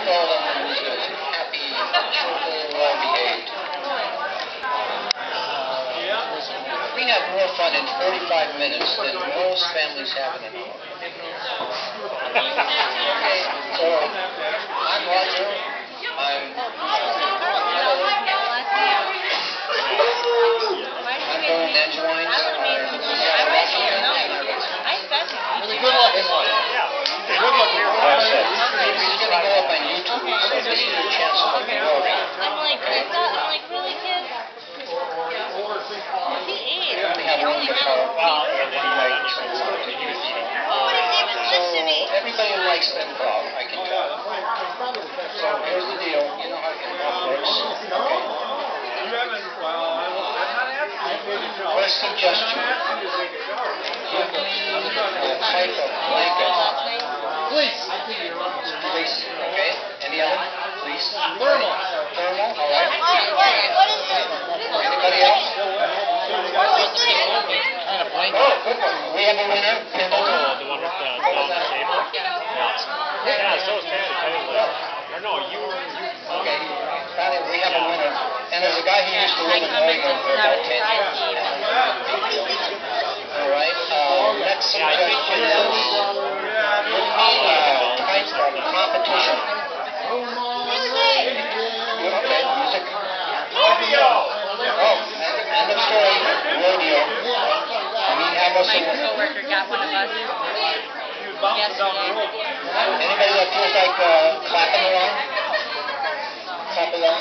like all of them happy, cheerful, well-behaved. We have more fun in 45 minutes than most families have in an hour. Okay, so I'm Roger. I'm going to join. He's a good-looking one. Yeah. He's a good-looking one. He's going to go up on YouTube, so this is your chance to look at Rodeo. I'm like, really, kid? He ate. We only have room for four. Nobody's even listening. Everybody likes them crowd, I can tell. So here's the deal. You know how it works. First suggestion. Type of blanket. Please. Please. Okay. Any other? Please. Thermal. Thermal. All right. What is this? Anybody else? Kind of blanket. Oh, good one. We have a winner. Oh, the one with the down the table? Yeah, so is Patty. Or no, you were... Okay. Patty, we have a winner. And there's a guy who used to live in Oregon for about 10 years. All right. Next suggestion is type of competition. Okay, music. Rodeo. Oh, end of story. Rodeo. We have us My coworker got one of us yesterday. Anybody that feels like clapping along? Clap along.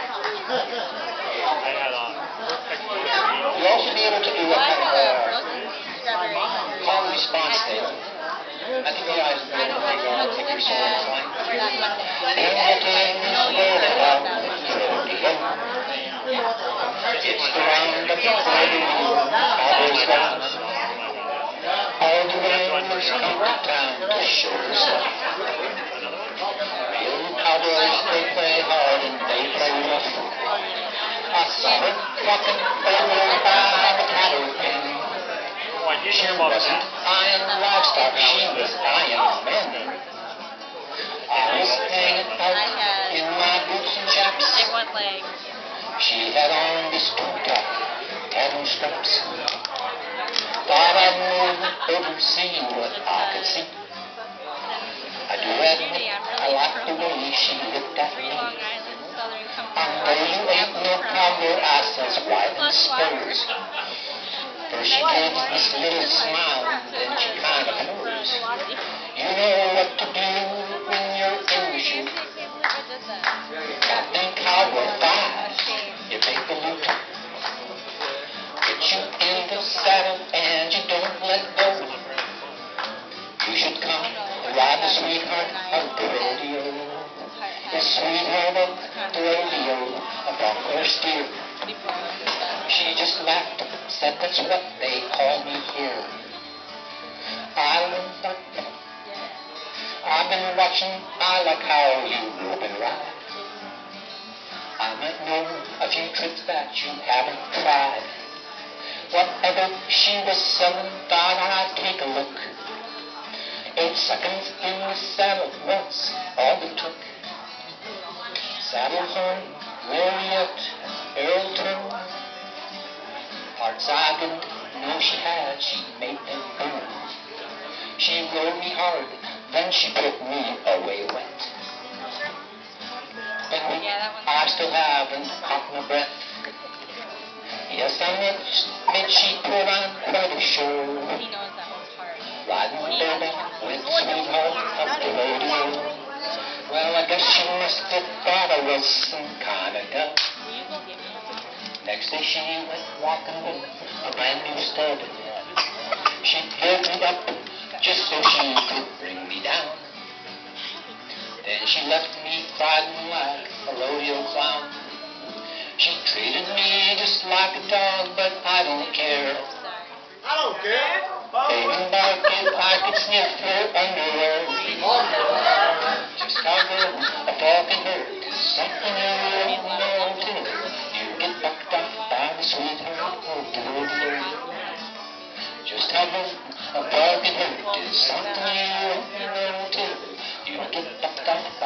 I had a perfect You'll also be able to do a kind of call and response thing. I think you guys are going to take your sword and fine. It's the round of the all the railroads come to town to show stuff. Real cowboys, they play hard and they play rough. I saw her walking over by the cattle pen. She wasn't eyeing livestock, she was eyeing men. I was hanging out in my boots and chaps. She had on this two-top, had no straps. Thought I'd move over and see what I could see. I do admit I like the way she looked at me. I know you ain't no cowboy, I says, white and spurs. First she gave me this little smile, then she kind of froze. You know what to do when you're in the shoe. Captain Cowboy 5, you take the loot. Get you in the saddle and you don't let go. You should come and ride the sweetheart of the rodeo. The sweetheart of the rodeo, a bronco steer. She just laughed, said that's what they call me here. I've been watching, I like how you rope and ride. I might know a few tricks that you haven't tried. Whatever she was selling, thought I'd take a look. 8 seconds in the saddle once, all it took. Saddle horn, lariat, barrel turn. Parts I didn't know she had, she made them burn. She rode me hard, then she put me away wet. But I still haven't caught my breath. Yes, I admit she put on quite a show. Riding bareback with the sweetheart of the rodeo. Well, I guess she must have thought I was some kind of duck. Next day she went walking with a brand new stud. She filled me up just so she could bring me down. Then she left me riding like a rodeo clown. She treated me just like a dog, but I don't care. I don't care. Baby bark if I could sniff her underwear. Just how good a dog can hurt is something you really know till you get bucked off by the sweetheart of the rodeo. Just how good a dog can hurt is something you really know till you get bucked off